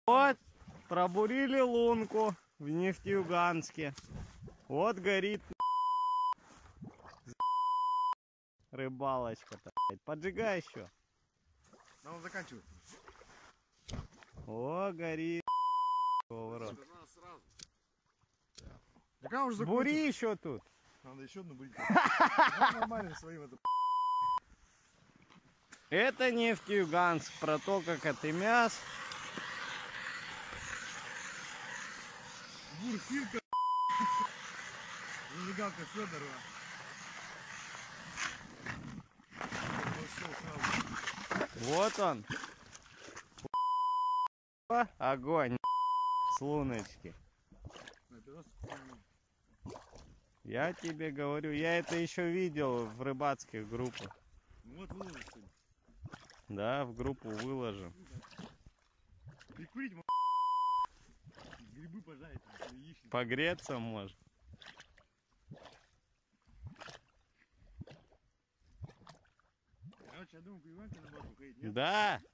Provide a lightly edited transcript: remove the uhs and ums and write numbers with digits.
Вот, пробурили лунку в Нефтеюганске. Вот горит рыбалочка-то. Поджигай еще. Надо заканчивать. О, горит. Да уже Бури еще тут. Надо еще одну бурить. Нормально своим это. Это Нефтеюганск, протока Котымяс. Бурфирка. Зажигалка Федорова. Вот он. Огонь с луночки. Я тебе говорю, я это еще видел в рыбацких группах. Ну вот выложим. Да, в группу выложим. Прикурить грибы пожарить, яичницы. Погреться может. Короче, я думаю, понимаете, на базу ходить, нет? Да.